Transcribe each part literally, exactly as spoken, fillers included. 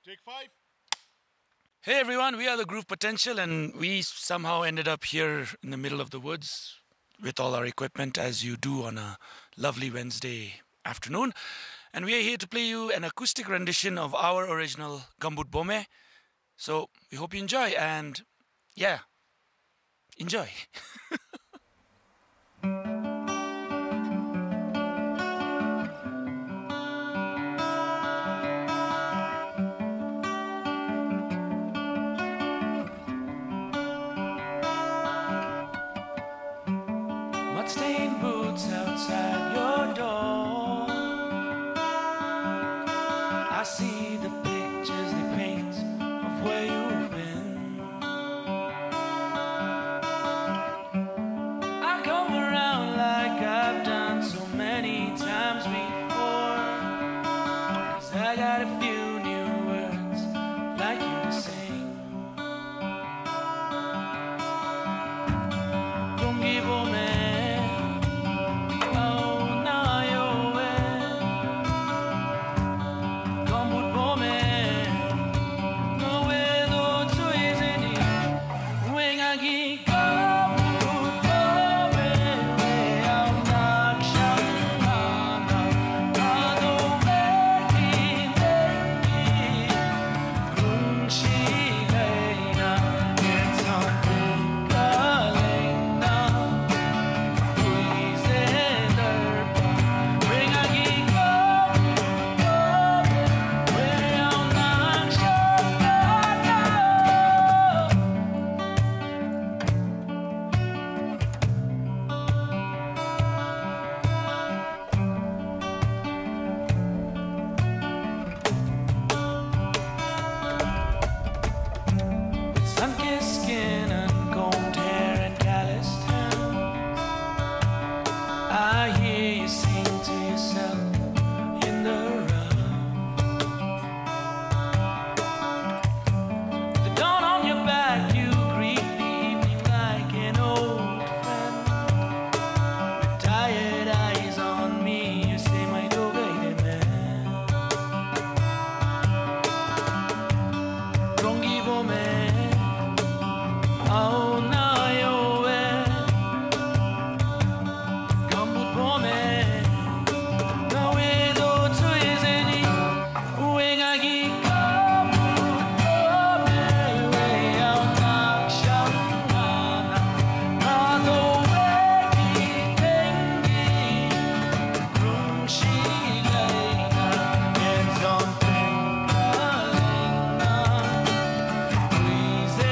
Take five. Hey everyone, we are the Groove Potential, and we somehow ended up here in the middle of the woods with all our equipment, as you do on a lovely Wednesday afternoon. And we are here to play you an acoustic rendition of our original Gumboot Bomey. So we hope you enjoy, and yeah, enjoy. Mud-stained boots outside your door. I see the pictures they paint of where you've been. I come around like I've done so many times before, 'cause I got a few new words like you to sing. Gongi Bomey. Sun-kissed skin and combed hair and calloused hands, I hear you sing to yourself in the rough. The dawn on your back, you greet the evening like an old friend. With tired eyes on me, you say, my dogaide man. Gongi Bomey. Oh, now you're wet. Gumboot Bomey. No way, though, to his any. Wing I geek. Gumboot Bomey. Way out, knock, shout, nana. Nado, wegi, tengi. Krum, shi, leina. It's on Tenkalena. Please,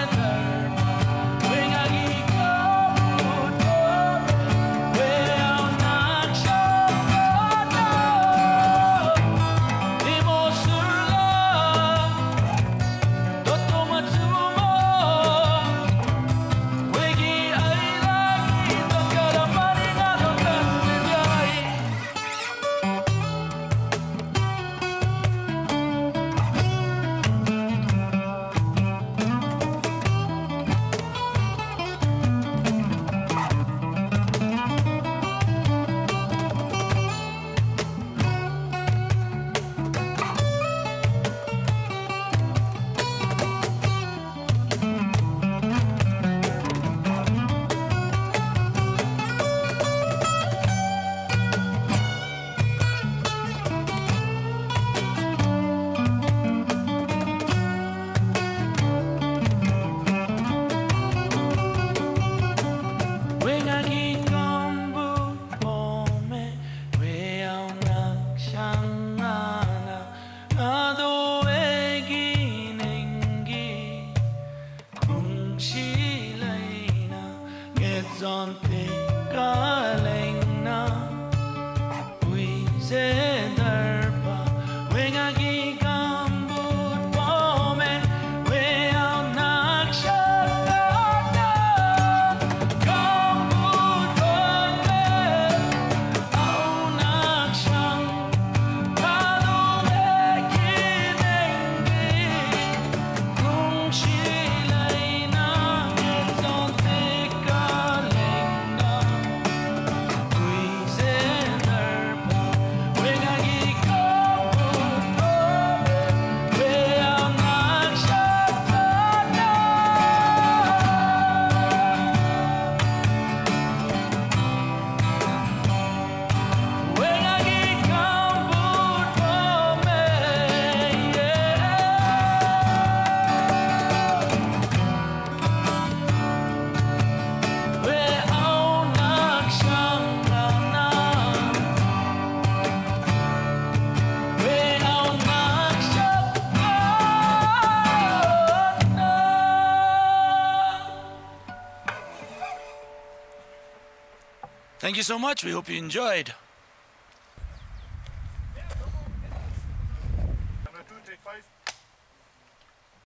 on Tenkalena. Uizederpa. Wing I geek Gumboot Bomey. Way out, knock, shout, Gumboot Bomey. Oh, knock, shout. Nado, wegi, tengi. Krum, shi, leina. It's on Tenkalena. Uizederpa. Wing Thank you so much. We hope you enjoyed.